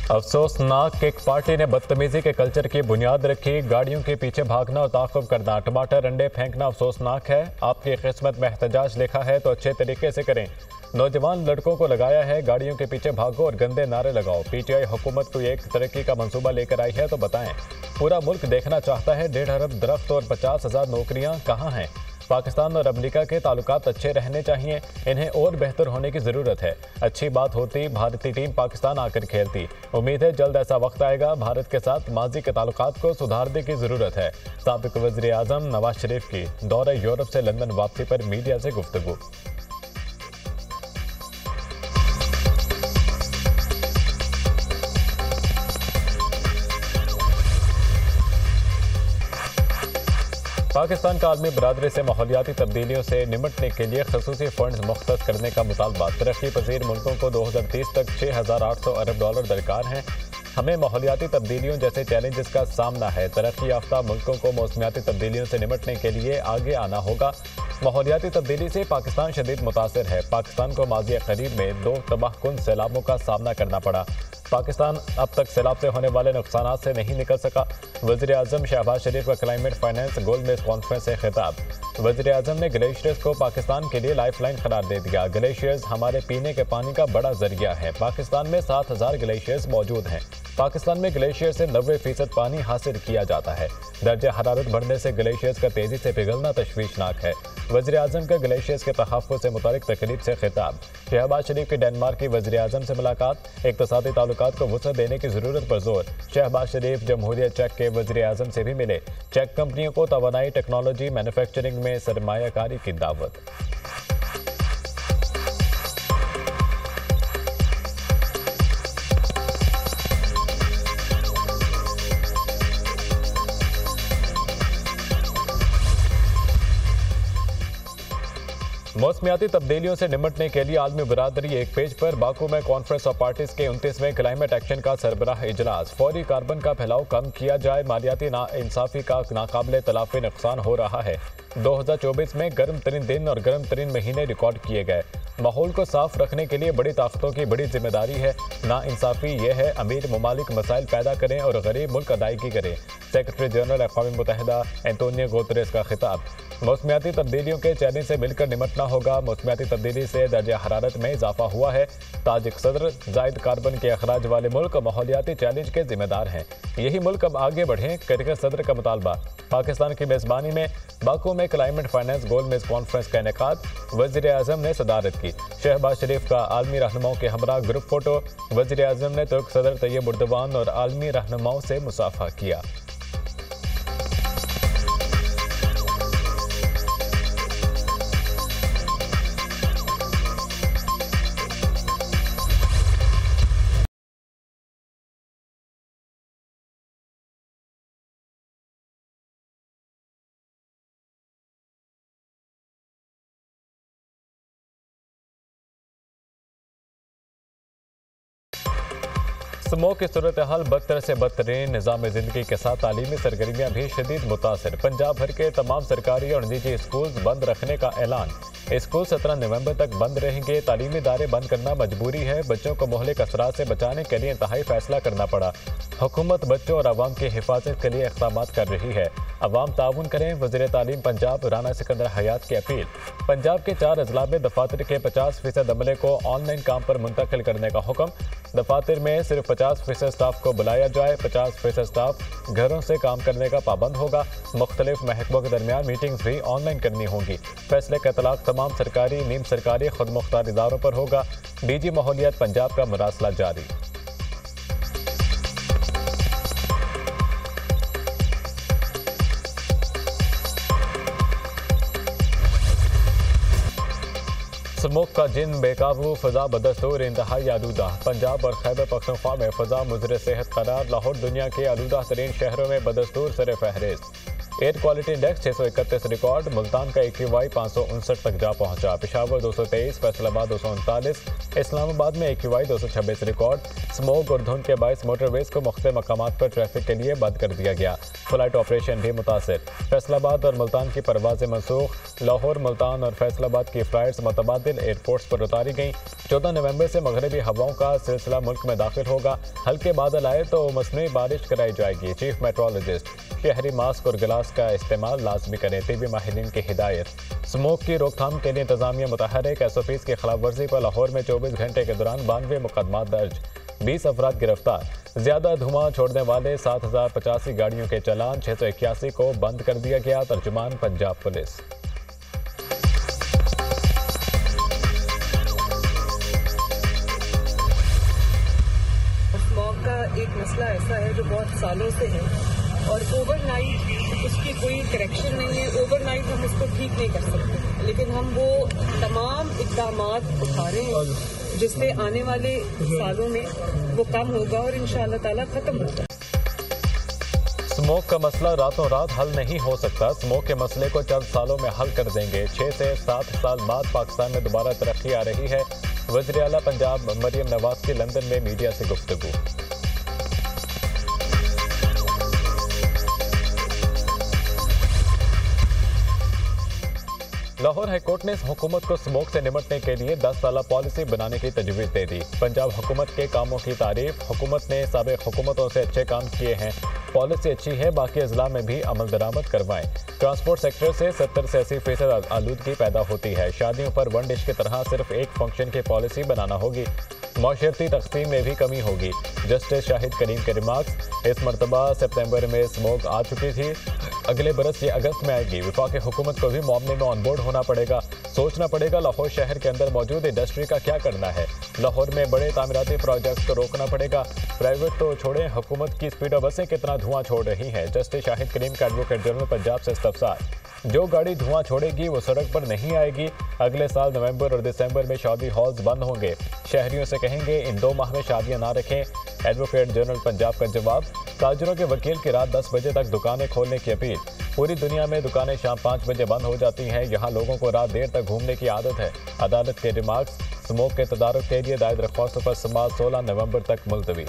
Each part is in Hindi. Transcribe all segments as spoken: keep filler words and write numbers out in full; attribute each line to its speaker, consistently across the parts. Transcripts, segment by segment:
Speaker 1: अफसोसनाक एक पार्टी ने बदतमीजी के कल्चर की बुनियाद रखी। गाड़ियों के पीछे भागना और ताक़ुब करना, टमाटर अंडे फेंकना अफसोसनाक है। आपकी किस्मत में एहतजाज लिखा है तो अच्छे तरीके से करें। नौजवान लड़कों को लगाया है गाड़ियों के पीछे भागो और गंदे नारे लगाओ। पीटीआई हुकूमत को एक तरक्की का मंसूबा लेकर आई है तो बताएं। पूरा मुल्क देखना चाहता है डेढ़ अरब दरख्त और पचास हजार नौकरियां कहाँ हैं। पाकिस्तान और अमेरिका के ताल्लुकात अच्छे रहने चाहिए, इन्हें और बेहतर होने की ज़रूरत है। अच्छी बात होती भारतीय टीम पाकिस्तान आकर खेलती। उम्मीद है जल्द ऐसा वक्त आएगा। भारत के साथ माजी के ताल्लुकात को सुधारने की ज़रूरत है। साबिक वज़ीर आज़म नवाज शरीफ की दौरे यूरोप से लंदन वापसी पर मीडिया से गुफ्तगू। पाकिस्तान का आलमी बरादरी से माहौलियाती तब्दीलियों से निपटने के लिए खसूसी फंड्स मुख्तस करने का मुतालबा। तरक्की पजीर मुल्कों को दो हज़ार तीस तक छः हज़ार आठ सौ अरब डॉलर दरकार हैं। हमें माहौलियाती तब्दीलियों जैसे चैलेंजेस का सामना है। तरक्की याफ्ता मुल्कों को मौसमियाती तब्दीलियों से निपटने के लिए आगे आना होगा। माहौलियाती तब्दीली से पाकिस्तान शदीद मुतासर है। पाकिस्तान को माज़ी करीब में दो तबाहकुन सैलाबों का सामना करना पड़ा। पाकिस्तान अब तक सैलाब से होने वाले नुकसान से नहीं निकल सका। वज़ीर आज़म शहबाज शरीफ का क्लाइमेट फाइनेंस गोलमेज कॉन्फ्रेंस से खिताब। वज़ीर आज़म ने ग्लेशियर्स को पाकिस्तान के लिए लाइफ लाइन करार दे दिया। ग्लेशियर्स हमारे पीने के पानी का बड़ा जरिया है। पाकिस्तान में सात हज़ार ग्लेशियर्स मौजूद हैं। पाकिस्तान में ग्लेशियर से नब्बे फीसद पानी हासिल किया जाता है। दर्जा हरारत बढ़ने से ग्लेशियर्स का तेज़ी से पिघलना तशवीशनाक है। वज़ीर आज़म का ग्लेशियर्स के तहफ़्फ़ुज़ से मुतालिक तकरीब से खिताब। शहबाज शरीफ की डेनमार्क की वज़ीर आज़म से मुलाकात। इक़्तिसादी ताल्लुकात को वुसअत देने की ज़रूरत पर जोर। शहबाज शरीफ जमहूरियत चेक के वज़ीर आज़म से भी मिले। चेक कंपनियों को तवानाई, टेक्नोलॉजी, मैन्युफैक्चरिंग में सरमायाकारी की दावत। मौसमियाती तब्दीलियों से निपटने के लिए आलमी बरादरी एक पेज पर। बाकू में कॉन्फ्रेंस ऑफ पार्टीज के उनतीसवें क्लाइमेट एक्शन का सरबराह इजलास। फौरी कार्बन का फैलाव कम किया जाए। मालियाती नाइंसाफी का नाकाबिले तलाफी नुकसान हो रहा है। दो हज़ार चौबीस में गर्म तरीन दिन और गर्म तरीन महीने रिकॉर्ड किए गए। माहौल को साफ रखने के लिए बड़ी ताकतों की बड़ी जिम्मेदारी है। नाइंसाफी यह है अमीर ममालिक मसाइल पैदा करें और गरीब मुल्क अदायगी करें। सेक्रेटरी जनरल अक़वाम मुत्तहिदा एंटोनियो गुतेरेस का खिताब। मौसमियाती तब्दीलियों के चैलेंज से मिलकर निपटना होगा। मौसमियाती तब्दीली से दर्जा हरारत में इजाफा हुआ है। ताजिक सदर जायद कार्बन के अखराज वाले मुल्क माहौलियाती चैलेंज के जिम्मेदार हैं। यही मुल्क अब आगे बढ़ें, करके सदर का मुतालबा। पाकिस्तान की मेज़बानी में बाकू में क्लाइमेट फाइनेंस गोलमेज कॉन्फ्रेंस का इनेकाद। वज़ीर आज़म ने सदारत की। शहबाज शरीफ का आलमी रहनुमाओं के हमरा ग्रुप फोटो। वज़ीर आज़म ने तुर्क सदर तैयब उर्दवान और आलमी रहनुमाओं से मुसाफा किया। स्मोक की सूरत हाल बदतर से बदतरीन। निज़ाम ज़िंदगी के साथ तालीमी सरगर्मियाँ भी शदीद मुतासर। पंजाब भर के तमाम सरकारी और निजी स्कूल बंद रखने का ऐलान। स्कूल सत्रह नवंबर तक बंद रहेंगे। तालीमी इदारे बंद करना मजबूरी है। बच्चों को मोहलिक असरात से बचाने के लिए इंतहाई फैसला करना पड़ा। हुकूमत बच्चों और अवाम की हिफाजत के लिए इक़दाम कर रही है। अवाम ताउन करें। वज़ीर तालीम पंजाब राना सिकंदर हयात की अपील। पंजाब के चार अजला में दफातर के पचास फीसद अमले को ऑनलाइन काम पर मुंतकिल करने का हुक्म। दफातर में सिर्फ पचास फीसद स्टाफ को बुलाया जाए। पचास फीसद स्टाफ घरों से काम करने का पाबंद होगा। मुख्तलिफ महकमों के दरमियान मीटिंग्स भी ऑनलाइन करनी होंगी। फैसले का इतलाक तमाम सरकारी, नीम सरकारी, खुद मुख्तार इदारों पर होगा। डीजी माहौलियात पंजाब का मुरासला जारी। स्मोक का जिन बेकाबू, फ़ज़ा बदस्तूर इंतहाई आलूदा। पंजाब और खैबर पख्तूनख्वा में फ़ज़ा मुज़र सेहत करार। लाहौर दुनिया के आलूदा तरीन शहरों में बदस्तूर सर फहरिस्त। एयर क्वालिटी इंडेक्स छः सौ इकतीस रिकॉर्ड, मुल्तान का ए क्यू वाई पाँच सौ उनसठ तक जा पहुंचा, पेशावर दो सौ तेईस, फैसलाबाद दो सौ उनतालीस, इस्लामाबाद में ए क्यू वाई दो सौ छब्बीस रिकॉर्ड। स्मोक और धुंध के बायस मोटरवेज को मुख्तलिफ मकामात पर ट्रैफिक के लिए बंद कर दिया गया। फ्लाइट ऑपरेशन भी मुतासिर, फैसलाबाद और मुल्तान की परवाजें मनसूख, लाहौर, मुल्तान और फैसलाबाद की फ्लाइट्स मुतबादिल एयरपोर्ट्स पर उतारी गईं। चौदह नवंबर से मगरबी हवाओं का सिलसिला मुल्क में दाखिल होगा, हल्के बादल आए तो मसनूई बारिश कराई जाएगी। चीफ मेट्रोलॉजिस्ट, शहरी मास्क और गिलास का इस्तेमाल लाजमी करें, टीबी माहिरीन की हिदायत। स्मोक की रोकथाम के लिए इंतजामिया मुतहरिक, एस ओ पीज़ की खिलाफ वर्जी पर लाहौर में चौबीस घंटे के दौरान बानवे मुकदमा दर्ज, बीस अफराद गिरफ्तार। ज्यादा धुआं छोड़ने वाले सात हजार पचासी गाड़ियों के चालान, छः सौ इक्यासी को बंद कर दिया गया। तर्जुमान पंजाब पुलिस।
Speaker 2: स्मॉग का एक मसला ऐसा है जो बहुत सालों से है और ओवरनाइट उसकी कोई करेक्शन नहीं है। ओवरनाइट हम इसको ठीक नहीं कर सकते, लेकिन हम वो तमाम इक़दाम उठा रहे हैं जिससे आने वाले सालों में वो कम होगा और इंशाअल्लाह ताला खत्म होगा।
Speaker 1: स्मोक का मसला रातों रात हल नहीं हो सकता, स्मोक के मसले को चंद सालों में हल कर देंगे। छः से सात साल बाद पाकिस्तान में दोबारा तरक्की आ रही है। वज़ीर आला पंजाब मरियम नवाज की लंदन में मीडिया से गुफ्तगू। लाहौर हाईकोर्ट ने हुकूमत को स्मोक से निपटने के लिए दस साल पॉलिसी बनाने की तजवीज़ दे दी। पंजाब हुकूमत के कामों की तारीफ, हुकूमत ने साबिक़ हुकूमतों से अच्छे काम किए हैं, पॉलिसी अच्छी है, बाकी अजला में भी अमल दरामद करवाएं। ट्रांसपोर्ट सेक्टर से सत्तर से अस्सी फीसद आलूदगी पैदा होती है। शादियों पर वन डिश की तरह सिर्फ एक फंक्शन की पॉलिसी बनाना होगी। माशरती तकसीम में भी कमी होगी। जस्टिस शाहिद करीम के रिमार्क्स, इस मरतबा सितंबर में स्मोक आ चुकी थी, अगले बरस ये अगस्त में आएगी। वफाकी हुकूमत को भी मामले में ऑनबोर्ड होना पड़ेगा, सोचना पड़ेगा लाहौर शहर के अंदर मौजूद इंडस्ट्री का क्या करना है। लाहौर में बड़े तामीराती प्रोजेक्ट्स को रोकना पड़ेगा। प्राइवेट तो छोड़ें, हुकूमत की स्पीडो बसें कितना धुआं छोड़ रही हैं। जस्टिस शाहिद करीम का एडवोकेट जनरल पंजाब से इस्तफसार, जो गाड़ी धुआं छोड़ेगी वो सड़क पर नहीं आएगी। अगले साल नवंबर और दिसंबर में शादी हॉल्स बंद होंगे। शहरियों से कहेंगे इन दो माह में शादियां ना रखें। एडवोकेट जनरल पंजाब का जवाब, ताजरों के वकील की रात दस बजे तक दुकानें खोलने की अपील। पूरी दुनिया में दुकानें शाम पाँच बजे बंद हो जाती हैं, यहाँ लोगों को रात देर तक घूमने की आदत है। अदालत के रिमार्क्स, स्मोक के तदारुक के लिए दायर दरख्वास्तों पर समाअत सोलह नवंबर तक मुलतवी।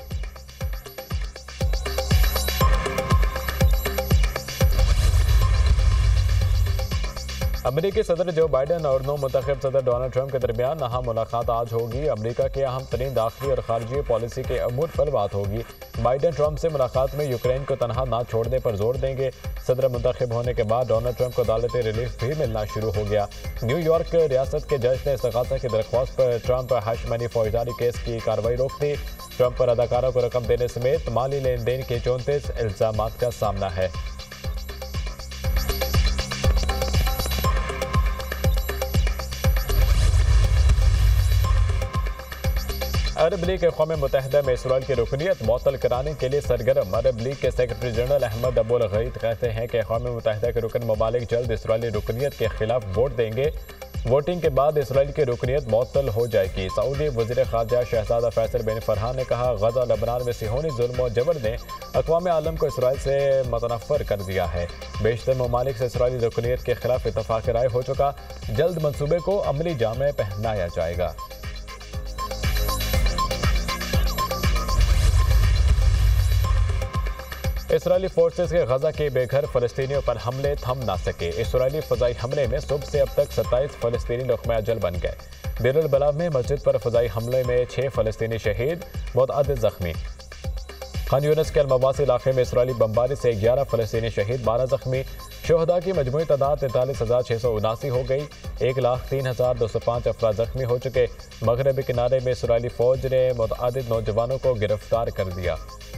Speaker 1: अमेरिकी सदर जो बाइडन और नौ मुंतखब सदर डोनाल्ड ट्रंप के दरमियान अहम मुलाकात आज होगी। अमेरिका के अहम तरीन दाखिली और खारजी पॉलिसी के अमूर पर बात होगी। बाइडन ट्रंप से मुलाकात में यूक्रेन को तनहा ना छोड़ने पर जोर देंगे। सदर मुंतखब होने के बाद डोनाल्ड ट्रंप को अदालती रिलीफ भी मिलना शुरू हो गया। न्यूयॉर्क रियासत के जज ने इस्तग़ासा की दरख्वास्त पर ट्रंप हैश मनी फौजदारी केस की कार्रवाई रोक दी। ट्रंप पर अदाकारों को रकम देने समेत माली लेन देन के चौंतीस इल्जामात का सामना है। अरब लीग अक़वाम मुत्तहिदा में इसराइल की रुकनीत मुअत्तल कराने के लिए सरगर्म। अरब लीग के secretary general Ahmed Aboul Gheit कहते हैं कि अक़वाम मुत्तहिदा के रुकन ममालिक जल्द इसराइली रुकनीत के खिलाफ वोट देंगे। वोटिंग के बाद इसराइल की रुकनीत मुअत्तल हो जाएगी। सऊदी वज़ीर ख़ारजा शहज़ादा फैसल बिन फरहान ने कहा, गज़ा लबनान में सिहोनी जुल्म और जबर ने अक़वाम आलम को इसराइल से मुतनफ़्फ़र कर दिया है। बेशतर ममालिक से इसराइली रुकनीत के खिलाफ इत्तफ़ाक़ राय हो चुका, जल्द मनसूबे को अमली जामे पहनाया जाएगा। इसराइली फोर्सेस के गजा के बेघर फ़लस्तीनियों पर हमले थम ना सके। इसराइली फ़ज़ाई हमले में सुबह से अब तक सत्ताईस फ़लस्तीनी लुक़मा अजल बन गए। देर अल बलाग में मस्जिद पर फ़ज़ाई हमले में छः फ़लस्तीनी शहीद, मुतअद्दिद ज़ख्मी। खान यूनिस के अलमवासी इलाके में इसराइली बमबारी से ग्यारह फ़लस्तीनी शहीद, बारह ज़ख्मी। शोहदा की मजमूई तादाद तैंतालीस हज़ार छः सौ उनासी हो गई। एक लाख तीन हज़ार दो सौ पाँच अफराद ज़ख्मी हो चुके। मगरबी किनारे में इसराइली फ़ौज ने मुतअद्दिद नौजवानों को गिरफ्तार कर दिया।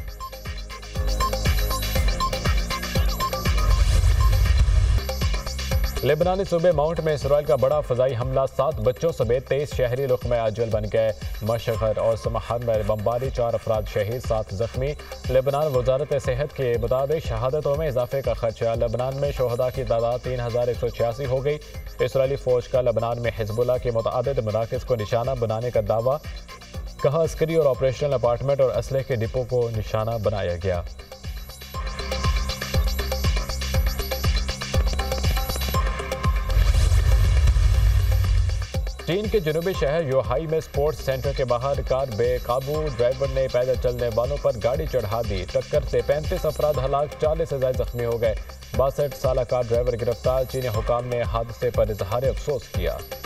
Speaker 1: लेबनानी सूबे माउंट में इसराइल का बड़ा फ़ज़ाई हमला, सात बच्चों समेत तेईस शहरी लुक़मा अजल बन गए। मशहर और समहर में बमबारी, चार अफराद शहीद, सात ज़ख्मी। लेबनान वजारत सेहत के मुताबिक शहादतों में इजाफे का खदशा। लेबनान में शोहदा की तादाद तीन हज़ार एक सौ छियासी हो गई। इसराइली फ़ौज का लेबनान में हिज़्बुल्लाह के मुतअद्दिद मराकज़ को निशाना बनाने का दावा, कहा अस्करी और ऑपरेशनल अपार्टमेंट और असलहे के डिपो को निशाना बनाया गया। चीन के जनूबी शहर योहाई में स्पोर्ट्स सेंटर के बाहर कार बेकाबू ड्राइवर ने पैदल चलने वालों पर गाड़ी चढ़ा दी। टक्कर से पैंतीस अफराद हलाक, चालीस से ज्यादा जख्मी हो गए। बासठ साल कार ड्राइवर गिरफ्तार। चीनी हुकाम ने हादसे पर इजहार अफसोस किया।